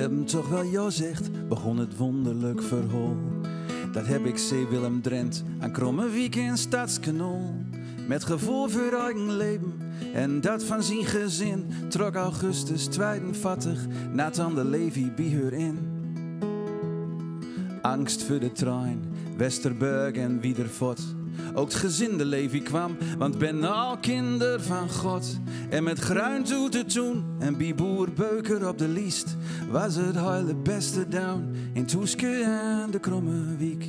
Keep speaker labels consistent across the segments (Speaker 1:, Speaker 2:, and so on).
Speaker 1: hebben toch wel ja zegt, begon het wonderlijk verhaal. Dat heb ik zee Willem Drent aan Krommewijk in Stadskanaal. Met gevoel voor eigen leven en dat van zijn gezin trok Augustus 42 Nathan de Levi bij haar in. Angst voor de trein, Westerburg en Wiedervoort. Ook het gezin de Levi kwam, want ben al kinder van God. En met gruin toe te doen en bij boer Beuker op de liest was het hele beste down in Toeske aan de Krommewijk.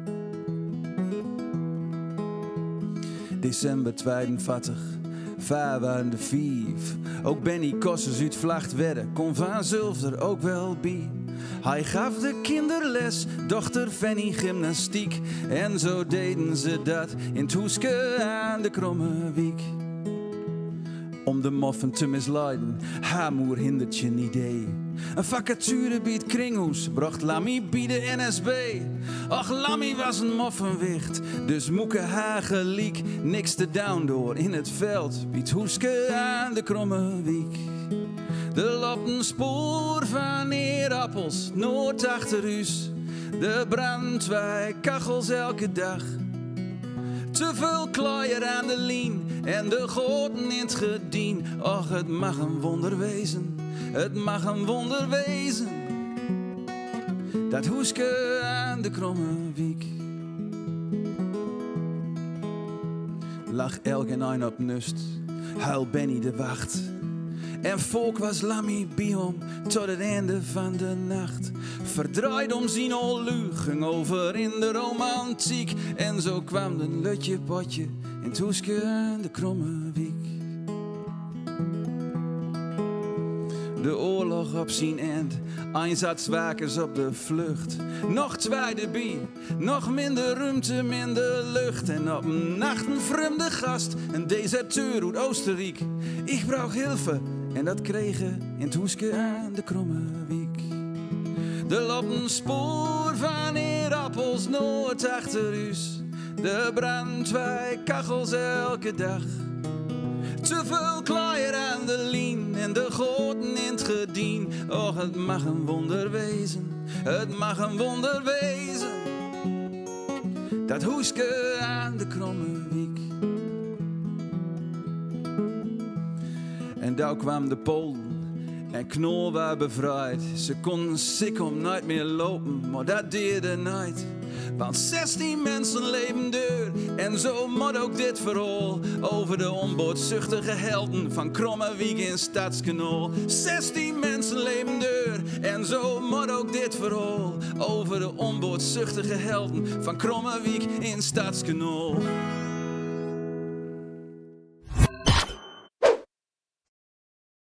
Speaker 1: December 42, vaar waren de vijf. Ook Benny Kossers uit Vlachtwedde kon van Zulfder ook wel bij. Hij gaf de kinderles, dochter Fanny gymnastiek. En zo deden ze dat in Toeske aan de Krommewijk. Om de moffen te misleiden, haar moer hindert je niet idee. Een vacature bij het kringhoes bracht Lammy bij de NSB. Och, Lammy was een moffenwicht, dus moeke haar geliek. Niks te down door in het veld, bij het hoeske aan de Krommewijk. De lopen spoor van eerappels, noord achter huis. De brandwijk kachels elke dag. Te veel kluier aan de lien en de goten in het gedien. Och, het mag een wonder wezen, het mag een wonder wezen. Dat hoeske aan de Krommewijk. Lag elk en een op nust, huil Benny de wacht. En volk was Lammy bij hem tot het einde van de nacht. Verdraaid om zijn olu, ging over in de romantiek. En zo kwam een lutje potje in Toeske aan de Krommewijk. De oorlog op zijn eind, einsatzwakers op de vlucht. Nog twee erbij, nog minder ruimte, minder lucht. En op een nacht een vreemde gast, een deserteur uit Oostenrijk. Ik brauch hilfe. En dat kregen in Toeske aan de Krommewijk. De lopen spoor van eerappels noord achter huis. De brandwijk kachels elke dag. Te veel kluier aan de lien en de goten in het gedien. Och, het mag een wonder wezen, het mag een wonder wezen. Dat hoeske aan de Krommewijk. En daar kwam de Polen en Knol was bevrijd. Ze konden sikkom nooit meer lopen, maar dat deerde nooit. Want 16 mensen leven deur en zo moet ook dit verhaal over de onboordzuchtige helden van Krommewijk in Stadskanaal. 16 mensen leven deur en zo moet ook dit verhaal over de onboordzuchtige helden van Krommewijk in Stadskanaal.